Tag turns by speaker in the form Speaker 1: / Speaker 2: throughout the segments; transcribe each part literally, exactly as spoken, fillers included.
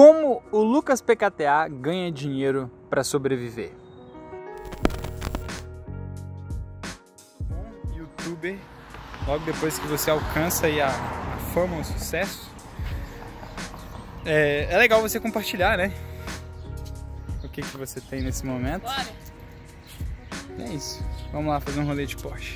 Speaker 1: Como o Lucas P K T A ganha dinheiro para sobreviver? Bom youtuber, logo depois que você alcança aí a, a fama, o sucesso, é, é legal você compartilhar, né? O que, que você tem nesse momento.
Speaker 2: Bora.
Speaker 1: É isso. Vamos lá fazer um rolê de Porsche.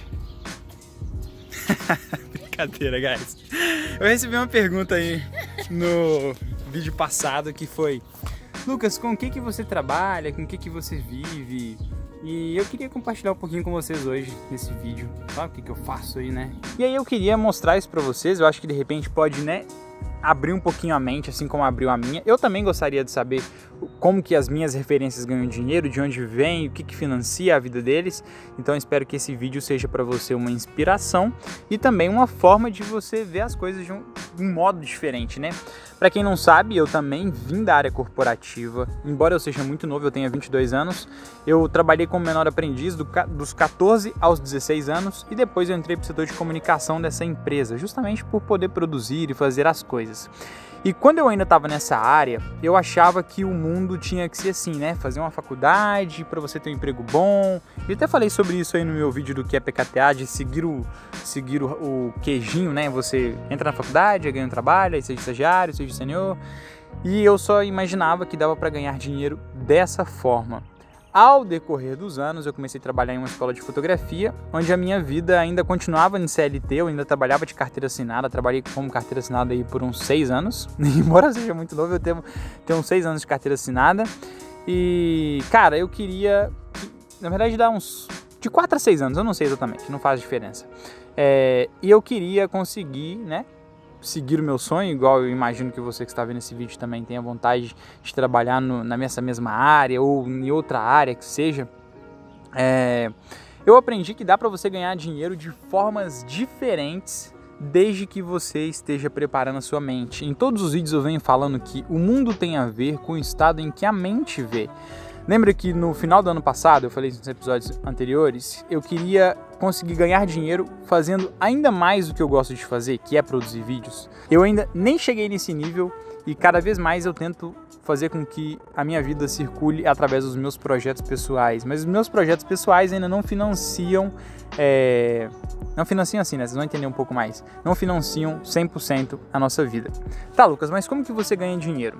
Speaker 1: Brincadeira, guys. Eu recebi uma pergunta aí no vídeo passado que foi: Lucas, com o que, que você trabalha? Com o que, que você vive? E eu queria compartilhar um pouquinho com vocês hoje nesse vídeo. Sabe o que, que eu faço aí, né? E aí eu queria mostrar isso pra vocês. Eu acho que de repente pode, né, abrir um pouquinho a mente, assim como abriu a minha. Eu também gostaria de saber como que as minhas referências ganham dinheiro, de onde vem, o que que financia a vida deles. Então eu espero que esse vídeo seja para você uma inspiração e também uma forma de você ver as coisas de um, de um modo diferente, né? Para quem não sabe, eu também vim da área corporativa. Embora eu seja muito novo, eu tenha vinte e dois anos, eu trabalhei como menor aprendiz do, dos quatorze aos dezesseis anos e depois eu entrei para o setor de comunicação dessa empresa, justamente por poder produzir e fazer as coisas. E quando eu ainda estava nessa área, eu achava que o mundo tinha que ser assim, né? Fazer uma faculdade para você ter um emprego bom. Eu até falei sobre isso aí no meu vídeo do que é P K T A, de seguir o, seguir o, o queijinho, né? Você entra na faculdade, ganha um trabalho, aí seja estagiário, seja sênior. E eu só imaginava que dava para ganhar dinheiro dessa forma. Ao decorrer dos anos, eu comecei a trabalhar em uma escola de fotografia, onde a minha vida ainda continuava em C L T, eu ainda trabalhava de carteira assinada, trabalhei como carteira assinada aí por uns seis anos, embora seja muito novo, eu tenho, tenho uns seis anos de carteira assinada, e, cara, eu queria, na verdade, dar uns, de quatro a seis anos, eu não sei exatamente, não faz diferença, é, e eu queria conseguir, né, seguir o meu sonho, igual eu imagino que você que está vendo esse vídeo também tenha vontade de trabalhar no, nessa mesma área ou em outra área que seja. É, eu aprendi que dá para você ganhar dinheiro de formas diferentes desde que você esteja preparando a sua mente. Em todos os vídeos eu venho falando que o mundo tem a ver com o estado em que a mente vê. Lembra que no final do ano passado, eu falei nos episódios anteriores, eu queria conseguir ganhar dinheiro fazendo ainda mais o que eu gosto de fazer, que é produzir vídeos. Eu ainda nem cheguei nesse nível e cada vez mais eu tento fazer com que a minha vida circule através dos meus projetos pessoais. Mas os meus projetos pessoais ainda não financiam, é... não financiam assim, né? Vocês vão entender um pouco mais. Não financiam cem por cento a nossa vida. Tá, Lucas, mas como que você ganha dinheiro?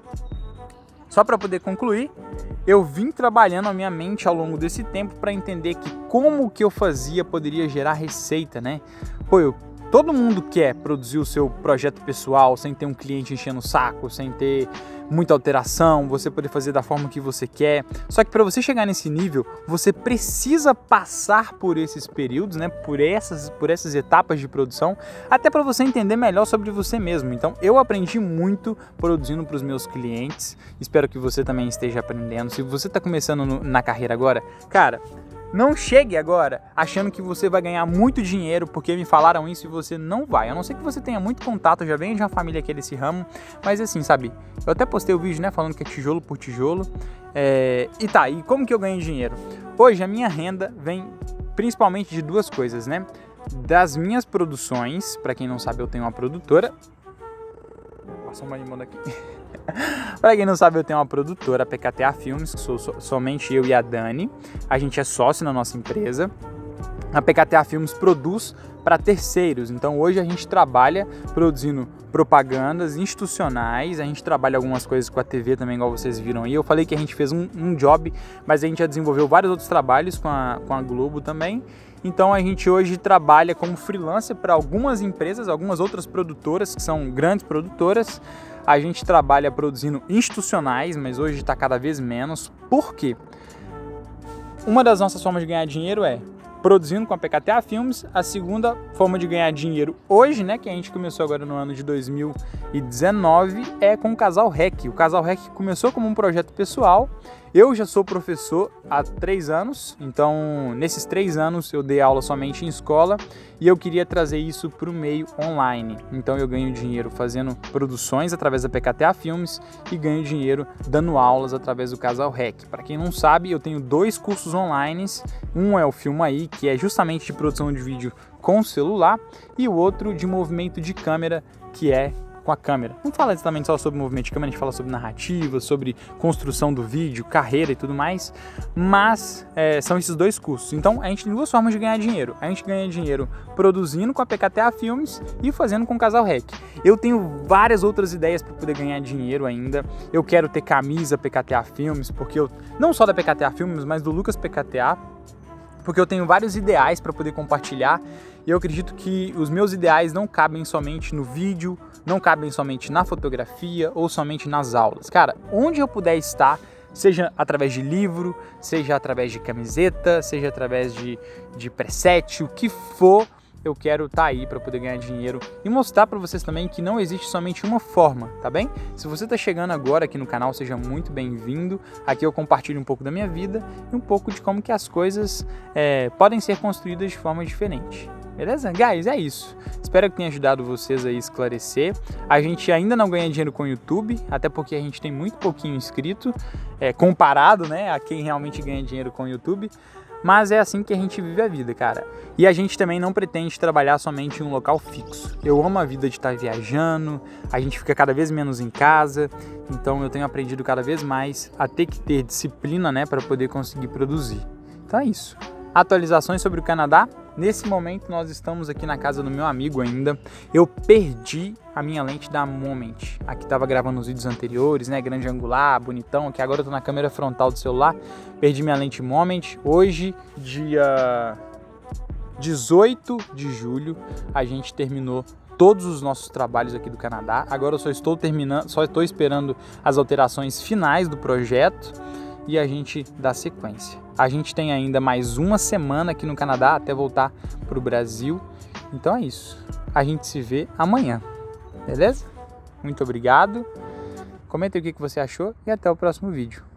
Speaker 1: Só para poder concluir, eu vim trabalhando a minha mente ao longo desse tempo para entender que como o que eu fazia poderia gerar receita, né? Pô, eu, todo mundo quer produzir o seu projeto pessoal sem ter um cliente enchendo o saco, sem ter muita alteração, você poder fazer da forma que você quer. Só que para você chegar nesse nível, você precisa passar por esses períodos, né? Por essas, por essas etapas de produção, até para você entender melhor sobre você mesmo. Então, eu aprendi muito produzindo para os meus clientes. Espero que você também esteja aprendendo. Se você está começando no, na carreira agora, cara, não chegue agora achando que você vai ganhar muito dinheiro porque me falaram isso e você não vai. A não ser que você tenha muito contato, já venha de uma família que é desse ramo. Mas assim, sabe, eu até postei o vídeo, né, falando que é tijolo por tijolo. É... E tá, e como que eu ganho dinheiro? Hoje a minha renda vem principalmente de duas coisas, né? Das minhas produções, pra quem não sabe eu tenho uma produtora. Vou passar uma limão aqui. Para quem não sabe, eu tenho uma produtora, a P K T A Filmes, que sou so, somente eu e a Dani. A gente é sócio na nossa empresa. A P K T A Filmes produz para terceiros, então hoje a gente trabalha produzindo propagandas institucionais, a gente trabalha algumas coisas com a T V também, igual vocês viram aí. Eu falei que a gente fez um, um job, mas a gente já desenvolveu vários outros trabalhos com a, com a Globo também. Então a gente hoje trabalha como freelancer para algumas empresas, algumas outras produtoras que são grandes produtoras. A gente trabalha produzindo institucionais, mas hoje está cada vez menos. Por quê? Uma das nossas formas de ganhar dinheiro é produzindo com a P K T A Filmes. A segunda forma de ganhar dinheiro hoje, né, que a gente começou agora no ano de dois mil e dezenove, é com o Casal Rec. O Casal Rec começou como um projeto pessoal. Eu já sou professor há três anos, então nesses três anos eu dei aula somente em escola e eu queria trazer isso para o meio online. Então eu ganho dinheiro fazendo produções através da P K T A Filmes e ganho dinheiro dando aulas através do Casal Rec. Para quem não sabe, eu tenho dois cursos online. Um é o Filma Aí, que é justamente de produção de vídeo com celular, e o outro de movimento de câmera, que é com a câmera. Não fala exatamente só sobre movimento de câmera, a gente fala sobre narrativa, sobre construção do vídeo, carreira e tudo mais, mas é, são esses dois cursos. Então a gente tem duas formas de ganhar dinheiro. A gente ganha dinheiro produzindo com a P K T A Filmes e fazendo com o Casal Rec. Eu tenho várias outras ideias para poder ganhar dinheiro ainda. Eu quero ter camisa P K T A Filmes, porque eu, não só da P K T A Filmes, mas do Lucas P K T A, porque eu tenho vários ideais para poder compartilhar e eu acredito que os meus ideais não cabem somente no vídeo, não cabem somente na fotografia ou somente nas aulas. Cara, onde eu puder estar, seja através de livro, seja através de camiseta, seja através de, de preset, o que for, eu quero estar aí para poder ganhar dinheiro e mostrar para vocês também que não existe somente uma forma, tá bem? Se você está chegando agora aqui no canal, seja muito bem-vindo. Aqui eu compartilho um pouco da minha vida e um pouco de como que as coisas é, podem ser construídas de forma diferente. Beleza? Guys, é isso. Espero que tenha ajudado vocês a esclarecer. A gente ainda não ganha dinheiro com o YouTube, até porque a gente tem muito pouquinho inscrito, é, comparado, né, a quem realmente ganha dinheiro com o YouTube. Mas é assim que a gente vive a vida, cara. E a gente também não pretende trabalhar somente em um local fixo. Eu amo a vida de estar viajando, a gente fica cada vez menos em casa, então eu tenho aprendido cada vez mais a ter que ter disciplina, né, para poder conseguir produzir. Então é isso. Atualizações sobre o Canadá. Nesse momento nós estamos aqui na casa do meu amigo ainda. Eu perdi a minha lente da Moment. Aqui estava gravando os vídeos anteriores, né? Grande angular, bonitão. Aqui agora eu tô na câmera frontal do celular. Perdi minha lente Moment. Hoje, dia dezoito de julho, a gente terminou todos os nossos trabalhos aqui do Canadá. Agora eu só estou terminando, só estou esperando as alterações finais do projeto e a gente dá sequência. A gente tem ainda mais uma semana aqui no Canadá até voltar para o Brasil. Então é isso. A gente se vê amanhã. Beleza? Muito obrigado. Comenta aí o que você achou e até o próximo vídeo.